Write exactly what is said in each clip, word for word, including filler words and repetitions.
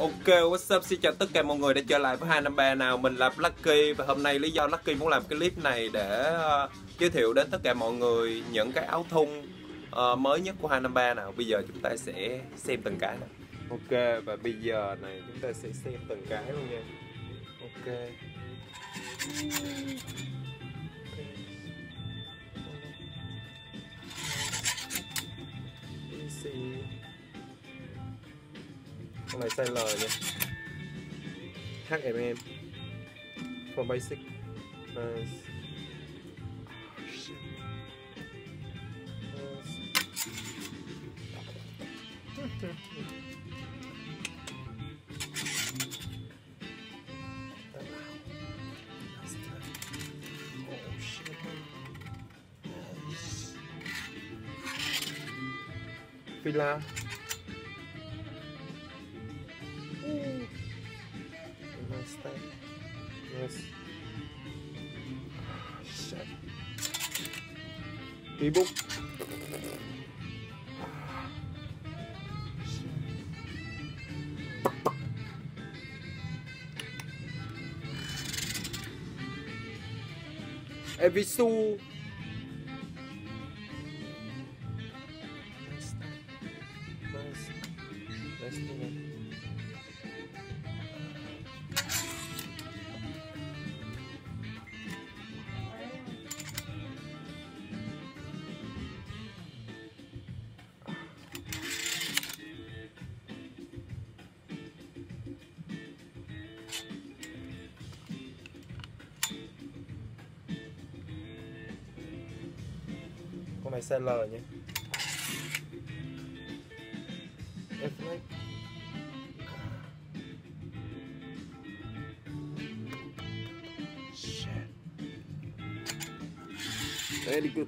Ok, what's up, xin chào tất cả mọi người đã trở lại với hai năm ba nào. Mình là Lucky và hôm nay lý do Lucky muốn làm cái clip này để uh, giới thiệu đến tất cả mọi người những cái áo thun uh, mới nhất của hai năm ba nào. Bây giờ chúng ta sẽ xem từng cái này. Ok, và bây giờ này chúng ta sẽ xem từng cái luôn nha. Ok. Easy. Con này size L nha, hát em em for basic. Nice. Oh, shit. Oh shit. Nice. Fila. Ooh. Nice thing. Yes. Oh, shit. Ebook. Evisu. Nice. Nice. Nice thing. Con này size L nha. F-Lake. Shit. Very good.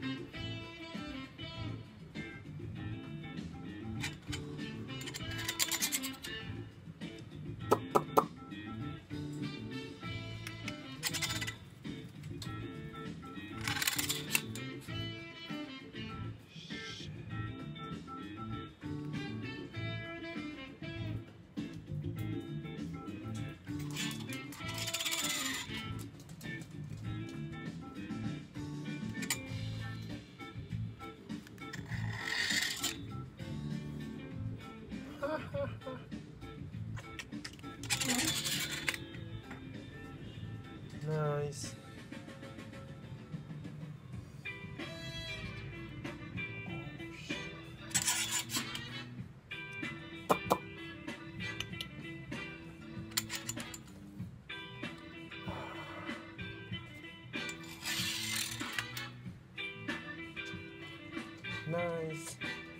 Nice. Nice.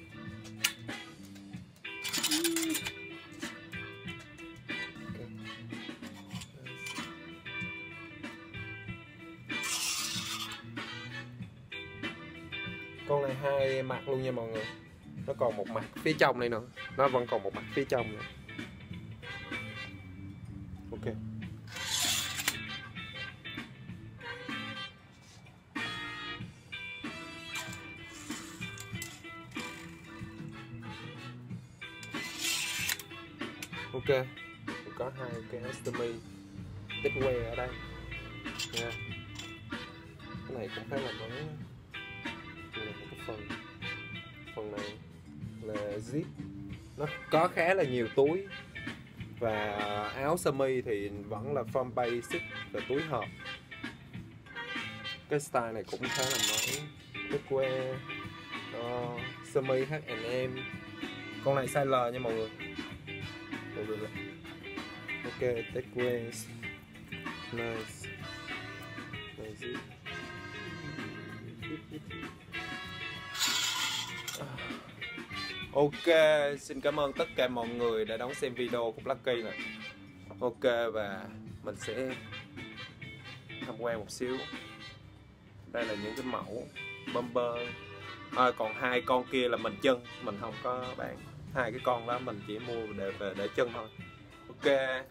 Con này hai mặt luôn nha mọi người. Nó còn một mặt phía trong này nữa. Nó vẫn còn một mặt phía trong nữa. Ok. Ok. Có hai cái sơ mi tích que ở đây nha. Cái này cũng khá là mới. Đây là cái phần phần này là zip, nó có khá là nhiều túi, và áo sơ mi thì vẫn là form basic và túi hộp. Cái style này cũng khá là mới. Tích que uh, sơ mi hát and em. Con này size L nha mọi người. Ok, take que. Nice. Nice. Ok, xin cảm ơn tất cả mọi người đã đón xem video của Lucky này. Ok, và mình sẽ tham quan một xíu. Đây là những cái mẫu bomber. À, còn hai con kia là mình chân, mình không có bán. Hai cái con đó mình chỉ mua để về để chân thôi. Ok.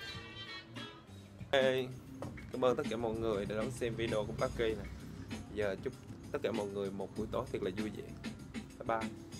Hey, cảm ơn tất cả mọi người đã đón xem video của Lucky này. Giờ chúc tất cả mọi người một buổi tối thật là vui vẻ. Bye bye.